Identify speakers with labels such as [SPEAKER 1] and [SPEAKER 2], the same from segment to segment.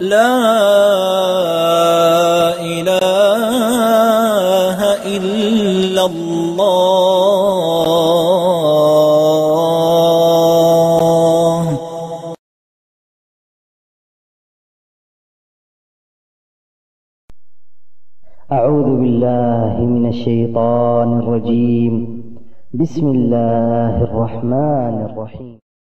[SPEAKER 1] لا إله إلا الله.
[SPEAKER 2] أعوذ بالله من الشيطان الرجيم. بسم الله الرحمن الرحيم.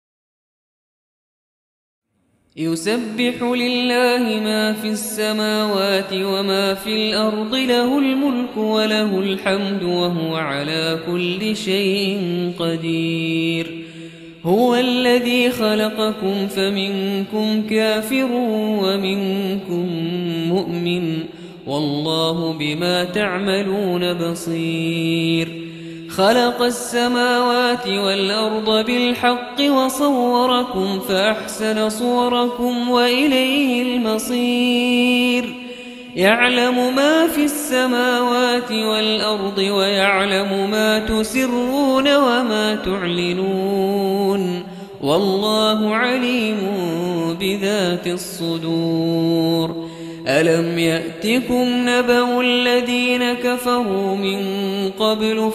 [SPEAKER 3] يسبح لله ما في السماوات وما في الأرض، له الملك وله الحمد وهو على كل شيء قدير. هو الذي خلقكم فمنكم كافر ومنكم مؤمن، والله بما تعملون بصير. خلق السماوات والأرض بالحق وصوركم فأحسن صوركم وإليه المصير. يعلم ما في السماوات والأرض ويعلم ما تسرون وما تعلنون، والله عليم بذات الصدور. ألم يأتكم نبأ الذين كفروا من قبل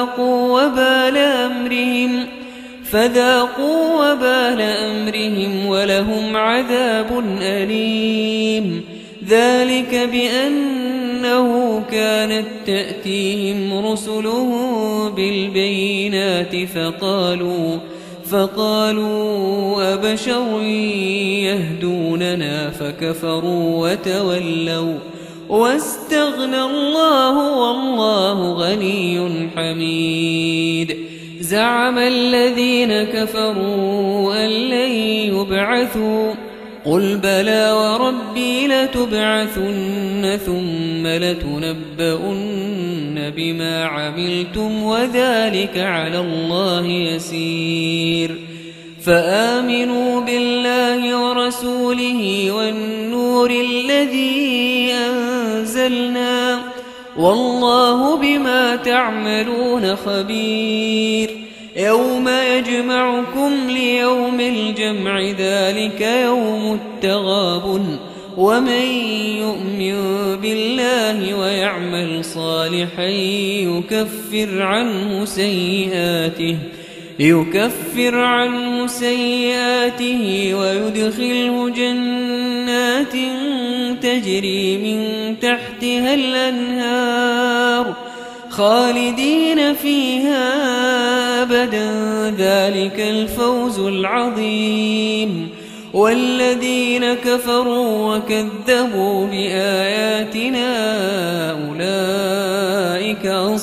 [SPEAKER 3] فذاقوا وبال أمرهم ولهم عذاب أليم. ذلك بأنه كانت تأتيهم رسلهم بالبينات فقالوا أبشر يهدوننا فكفروا وتولوا واستغنى الله والله غني حميد. زعم الذين كفروا أن لن يبعثوا، قل بلى وربي لتبعثن ثم لتنبؤن بما عملتم وذلك على الله يسير. فآمنوا بالله ورسوله والنور الذي أنزلنا، والله بما تعملون خبير. يوم يجمعكم ليوم الجمع، ذلك يوم التغابن. ومن يؤمن بالله ويعمل صالحا يكفر عنه سيئاته ويدخله جنات تجري من تحتها الأنهار خالدين فيها أبدا، ذلك الفوز العظيم. والذين كفروا وكذبوا بآياتنا أولئك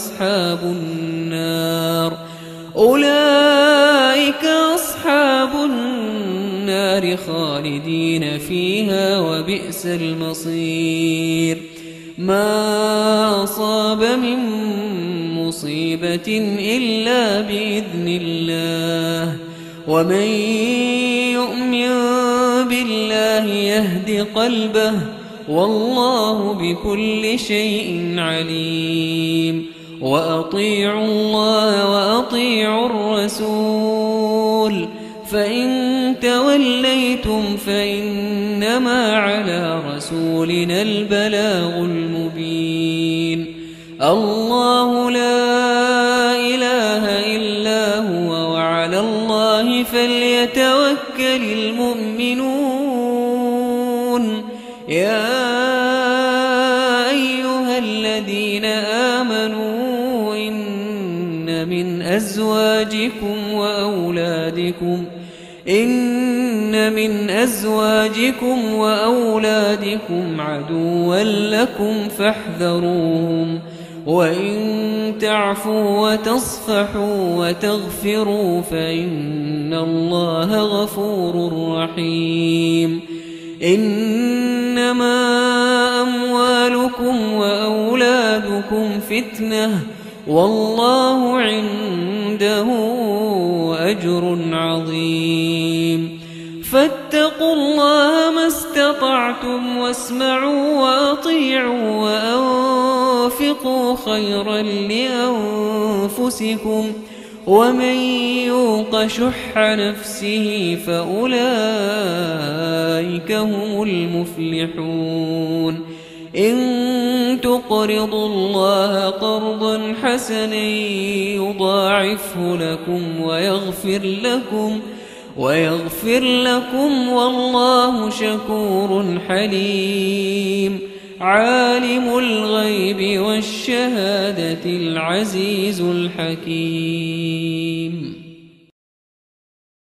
[SPEAKER 3] أصحاب النار خالدين فيها وبئس المصير. ما أصاب من مصيبة إلا بإذن الله، ومن يؤمن بالله يهد قلبه، والله بكل شيء عليم. وأطيعوا الله وأطيعوا الرسول، فإن توليتم فإنما على رسولنا البلاغ المبين. الله لا إله إلا هو، وعلى الله فليتوكل المؤمنون. يا أيها الذين آمنوا إن من أزواجكم وأولادكم عدوا لكم فاحذروهم، وإن تعفوا وتصفحوا وتغفروا فإن الله غفور رحيم. إنما أموالكم وأولادكم فتنة، والله عنده أجر عظيم. فاتقوا الله ما استطعتم، واسمعوا وأطيعوا وأنفقوا خيرا لأنفسكم، ومن يوق شح نفسه فأولئك هم المفلحون إن تقرضوا الله قرضا حسنا يضاعفه لكم ويغفر لكم والله شكور حليم عالم الغيب والشهادة العزيز الحكيم